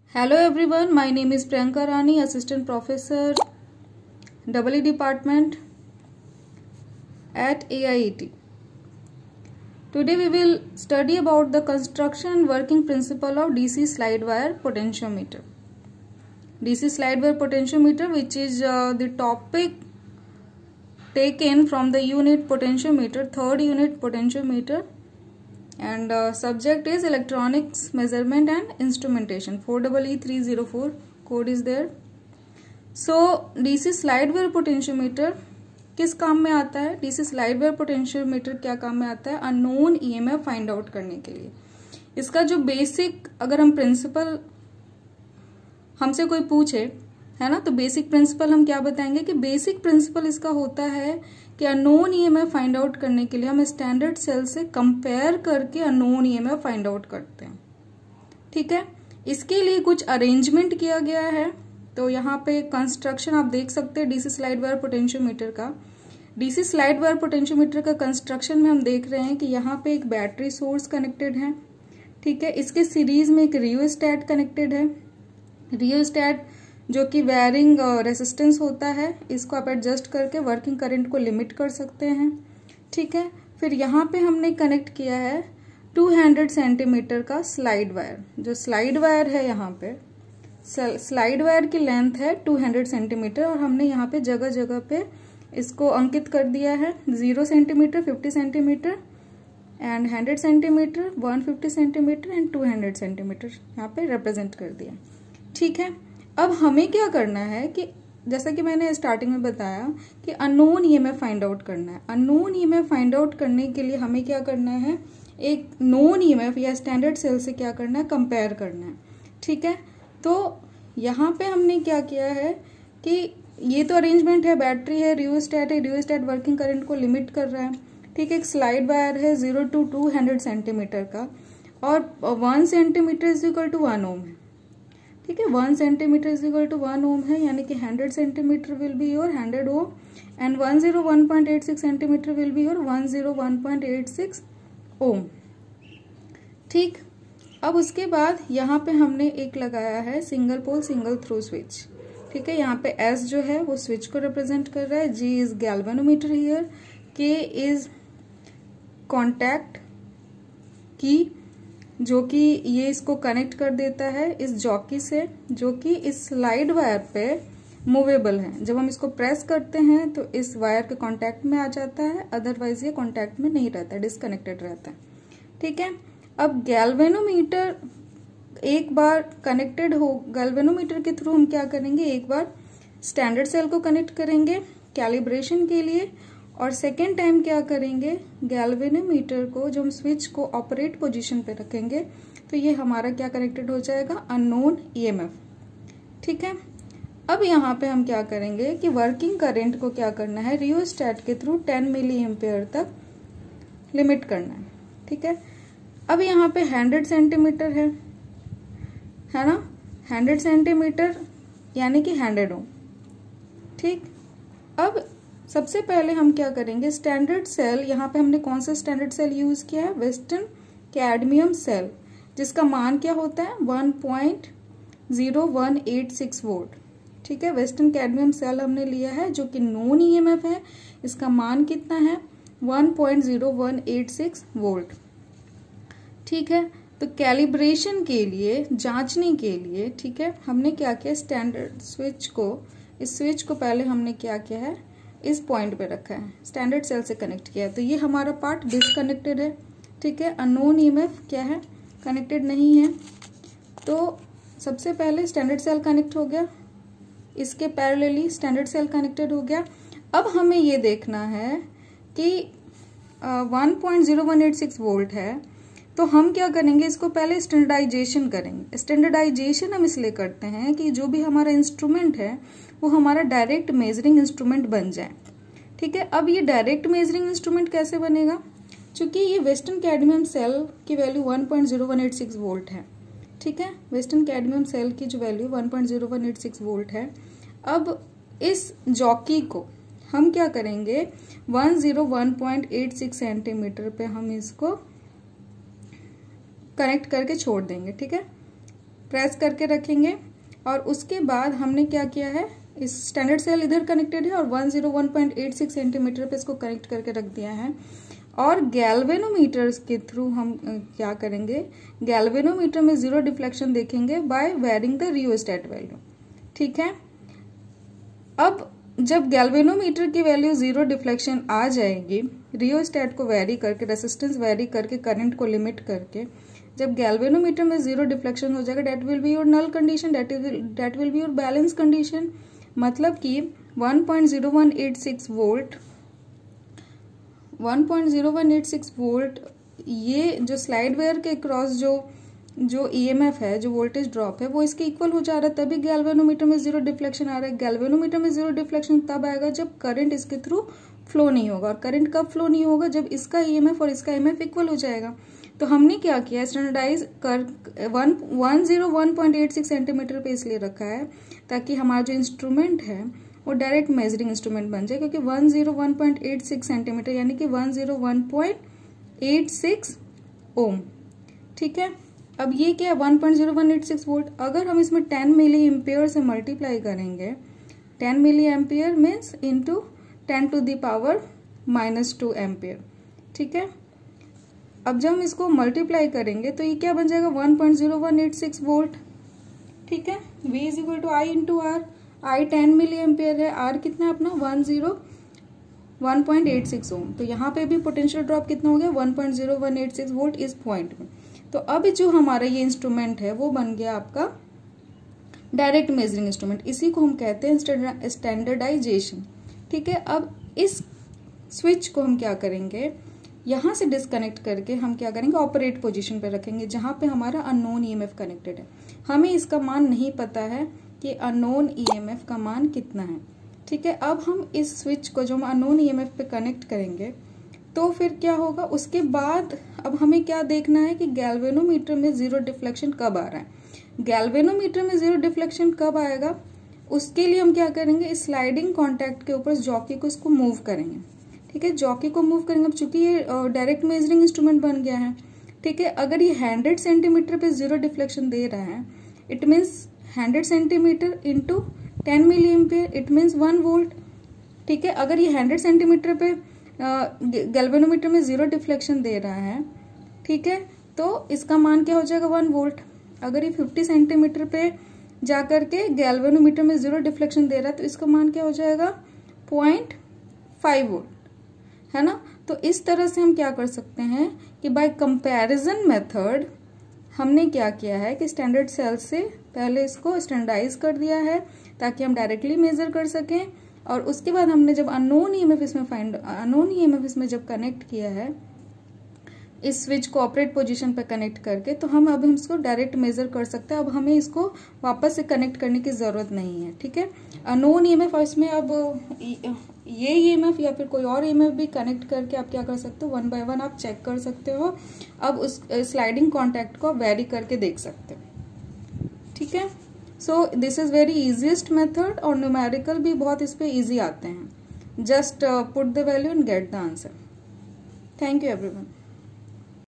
Hello everyone, my name is Priyanka Rani, Assistant Professor, EE Department at AIET. Today we will study about the construction and working principle of DC slide wire potentiometer. DC slide wire potentiometer, which is the topic taken from the unit potentiometer, third unit potentiometer, and subject is electronics measurement and instrumentation. 4EE304 code is there. So DC slide wire potentiometer किस काम में आता है? DC slide wire potentiometer क्या काम में आता है? अननोन EMF फाइंड आउट करने के लिए. इसका जो बेसिक अगर हम प्रिंसिपल हमसे कोई पूछे है ना, तो बेसिक प्रिंसिपल हम क्या बताएंगे कि बेसिक प्रिंसिपल इसका होता है कि अननोन ईएमएफ फाइंड आउट करने के लिए हम स्टैंडर्ड सेल से कंपेयर करके अननोन ईएमएफ फाइंड आउट करते हैं. ठीक है, इसके लिए कुछ अरेंजमेंट किया गया है. तो यहाँ पे कंस्ट्रक्शन आप देख सकते हैं डीसी स्लाइड वायर पोटेंशियोमीटर का. डीसी स्लाइड वायर पोटेंशियोमीटर का कंस्ट्रक्शन में हम देख रहे हैं कि यहाँ पे एक बैटरी सोर्स कनेक्टेड है. ठीक है, इसके सीरीज में एक रियोस्टैट कनेक्टेड है. रियोस्टैट जो कि वेयरिंग रेसिस्टेंस होता है, इसको आप एडजस्ट करके वर्किंग करंट को लिमिट कर सकते हैं. ठीक है, फिर यहाँ पे हमने कनेक्ट किया है 200 सेंटीमीटर का स्लाइड वायर. जो स्लाइड वायर है यहाँ पे, स्लाइड वायर की लेंथ है 200 सेंटीमीटर और हमने यहाँ पे जगह जगह पे इसको अंकित कर दिया है. 0 centimetre, 50 centimetre and 100 centimetre, 150 centimetre and 200 centimetre यहाँ पे रिप्रेजेंट कर दिया. ठीक है, अब हमें क्या करना है कि जैसा कि मैंने स्टार्टिंग में बताया कि अननोन ईएमएफ फाइंड आउट करना है. अननोन ईएमएफ फाइंड आउट करने के लिए हमें क्या करना है, एक नोन ईएमएफ या स्टैंडर्ड सेल से क्या करना है, कंपेयर करना है. ठीक है, तो यहाँ पे हमने क्या किया है कि ये तो अरेंजमेंट है, बैटरी है, रियोस्टैट है, रियोस्टैट वर्किंग करंट को लिमिट कर रहा है. ठीक है, एक स्लाइड वायर है 0 to 200 सेंटीमीटर का और 1 centimetre is equal to 1 ohm है. ठीक है, 1 centimetre is equal to 1 ohm है, यानी कि 100 centimetre will be your 100 ohm and 101.86 centimetre will be your 101.86 ohm. ठीक, अब उसके बाद यहाँ पे हमने एक लगाया है single pole single throw switch. ठीक है, यहाँ पे S जो है वो स्विच को रिप्रेजेंट कर रहा है. G is galvanometer here, K is contact की जो कि ये इसको कनेक्ट कर देता है इस जॉकी से, जो कि इस स्लाइड वायर पे मूवेबल है. जब हम इसको प्रेस करते हैं तो इस वायर के कांटेक्ट में आ जाता है, अदरवाइज ये कांटेक्ट में नहीं रहता, डिसकनेक्टेड रहता है. ठीक है, अब गैल्वेनोमीटर एक बार कनेक्टेड हो, गैल्वेनोमीटर के थ्रू हम क्या करेंगे, एक बार स्टैंडर्ड सेल को कनेक्ट करेंगे कैलिब्रेशन के लिए और सेकेंड टाइम क्या करेंगे, गैल्वेनोमीटर को जो हम स्विच को ऑपरेट पोजीशन पे रखेंगे तो ये हमारा क्या कनेक्टेड हो जाएगा, अननोन ईएमएफ. ठीक है, अब यहाँ पे हम क्या करेंगे कि वर्किंग करंट को क्या करना है, रियोस्टैट के थ्रू 10 मिली एम्पेयर तक लिमिट करना है. ठीक है, अब यहाँ पे 100 सेंटीमीटर है ना, 100 सेंटीमीटर यानी कि 100 ओम. ठीक, अब सबसे पहले हम क्या करेंगे, स्टैंडर्ड सेल, यहाँ पे हमने कौन सा स्टैंडर्ड सेल यूज किया है, वेस्टर्न कैडमियम सेल, जिसका मान क्या होता है 1.0186 वोल्ट. ठीक है, वेस्टर्न कैडमियम सेल हमने लिया है जो कि नॉन ईएमएफ है. इसका मान कितना है 1.0186 वोल्ट. ठीक है, तो कैलिब्रेशन के लिए, जांचने के लिए, ठीक है, हमने क्या किया, स्टैंडर्ड स्विच को, इस स्विच को पहले हमने क्या किया है, इस पॉइंट पे रखा है, स्टैंडर्ड सेल से कनेक्ट किया है. तो ये हमारा पार्ट डिसकनेक्टेड है. ठीक है, अननोन ईएमएफ क्या है, कनेक्टेड नहीं है. तो सबसे पहले स्टैंडर्ड सेल कनेक्ट हो गया, इसके पैरेलली स्टैंडर्ड सेल कनेक्टेड हो गया. अब हमें ये देखना है कि 1.0186 वोल्ट है, तो हम क्या करेंगे, इसको पहले स्टैंडर्डाइजेशन करेंगे. स्टैंडर्डाइजेशन हम इसलिए करते हैं कि जो भी हमारा इंस्ट्रूमेंट है वो हमारा डायरेक्ट मेजरिंग इंस्ट्रूमेंट बन जाए. ठीक है, अब ये डायरेक्ट मेजरिंग इंस्ट्रूमेंट कैसे बनेगा, क्योंकि ये वेस्टर्न कैडमियम सेल की वैल्यू 1.0186 वोल्ट है. ठीक है, वेस्टर्न कैडमियम सेल की जो वैल्यू 1.0186 वोल्ट है. अब इस जॉकी को हम क्या करेंगे, 101.86 सेंटीमीटर पे हम इसको कनेक्ट करके छोड़ देंगे. ठीक है, प्रेस करके रखेंगे और उसके बाद हमने क्या किया है, इस स्टैंडर्ड सेल इधर कनेक्टेड है और 101.86 सेंटीमीटर पे इसको कनेक्ट करके रख दिया है। और गैल्वेनोमीटर्स के थ्रू हम क्या करेंगे, गैल्वेनोमीटर में जीरो डिफ्लेक्शन देखेंगे by varying the rheostat value. ठीक है, अब जब गैल्वेनोमीटर की वैल्यू जीरो डिफ्लेक्शन आ जाएगी, रियोस्टेट को वेरी करके, रेसिस्टेंस वेरी करके, करंट को लिमिट करके, जब गैल्वेनोमीटर में जीरो डिफ्लेक्शन हो जाएगा, that will be your null condition, that will be your balance condition. मतलब कि 1.0186 वोल्ट 1.0186 वोल्ट ये जो स्लाइड वायर के क्रॉस जो ईएमएफ है, जो वोल्टेज ड्रॉप है, वो इसके इक्वल हो जा रहा है, तभी गैल्वेनोमीटर में जीरो डिफ्लेक्शन आ रहा है। गैल्वेनोमीटर में जीरो डिफ्लेक्शन तब आएगा जब करंट इसके थ्रू फ्लो नहीं होगा। और करंट कब फ्लो नहीं होगा, जब इसका ईएमएफ और इसका ईएमएफ इक्वल हो जाएगा। तो हमने क्या किया, स्टैंडर्डाइज कर 101.86 सेंटीमीटर पे इसलिए रखा है ताकि हमारा जो इंस्ट्रूमेंट है वो डायरेक्ट मेजरिंग इंस्ट्रूमेंट बन जाए, क्योंकि 101.86 सेंटीमीटर यानी कि 101.86 ओम। ठीक है, अब ये क्या है, 1.0186 वोल्ट। अगर हम इसमें 10 मिली एम्पियर से मल्टीप्लाई करेंगे, 10 milliampere means into 10⁻⁻² ampere. ठीक है, अब जब हम इसको मल्टीप्लाई करेंगे तो ये क्या बन जाएगा, 1.0186 वोल्ट। ठीक है, V is equal to I into R. I 10 milliampere है, आर कितना है अपना 101.86 ओम। तो यहाँ पे भी पोटेंशियल ड्रॉप कितना हो गया, 1.0186 वोल्ट इस पॉइंट में। तो अब जो हमारा ये इंस्ट्रूमेंट है वो बन गया आपका डायरेक्ट मेजरिंग इंस्ट्रूमेंट। इसी को हम कहते हैं स्टैंडर्डाइजेशन। ठीक है, अब इस स्विच को हम क्या करेंगे, यहाँ से डिस्कनेक्ट करके हम क्या करेंगे, ऑपरेट पोजीशन पे रखेंगे जहां पे हमारा अननोन ईएमएफ कनेक्टेड है। हमें इसका मान नहीं पता है कि अननोन ईएमएफ का मान कितना है। ठीक है, अब हम इस स्विच को जो हम अननोन ईएमएफ पे कनेक्ट करेंगे तो फिर क्या होगा, उसके बाद अब हमें क्या देखना है कि गैल्वेनोमीटर में जीरो डिफ्लेक्शन कब आ रहा है। गैल्वेनोमीटर में जीरो डिफ्लेक्शन कब आएगा, उसके लिए हम क्या करेंगे, इस स्लाइडिंग कॉन्टैक्ट के ऊपर जॉकी को इसको मूव करेंगे। ठीक है, जॉकी को मूव करेंगे। अब चूंकि ये डायरेक्ट मेजरिंग इंस्ट्रूमेंट बन गया है, ठीक है, अगर ये 100 सेंटीमीटर पे जीरो डिफ्लेक्शन दे रहा है, it means 100 centimetre into 10 milliampere, it means 1 volt. ठीक है, अगर ये 100 सेंटीमीटर पे गैल्वेनोमीटर में जीरो डिफ्लेक्शन दे रहा है, ठीक है, तो इसका मान क्या हो जाएगा, 1 वोल्ट। अगर ये 50 सेंटीमीटर पे जाकर के गैल्वेनोमीटर में जीरो डिफ्लेक्शन दे रहा है तो इसका मान क्या हो जाएगा, 0.5 वोल्ट, है ना। तो इस तरह से हम क्या कर सकते हैं कि बाय कंपैरिजन मेथड हमने क्या किया है कि स्टैंडर्ड सेल से पहले इसको स्टैंडर्डाइज कर दिया है ताकि हम डायरेक्टली मेजर कर सकें, और उसके बाद हमने जब अननोन ईएमएफ इसमें जब कनेक्ट किया है, इस स्विच को ऑपरेट पोजीशन पे कनेक्ट करके, तो हम अब इसको डायरेक्ट मेजर कर सकते हैं। अब हमें इसको वापस से कनेक्ट करने की जरूरत नहीं है। ठीक है, अननोन ईएमएफ और इसमें अब ये ईएमएफ या फिर कोई और ईएमएफ भी कनेक्ट करके आप क्या कर सकते हो, 1 बाय 1 आप चेक कर सकते हो। अब उस स्लाइडिंग कॉन्टैक्ट को वेरी करके देख सकते हो। ठीक है, so this is very easiest method, और न्यूमेरिकल भी बहुत इस पे इजी आते हैं। Just put the value and get the answer. Thank you everyone.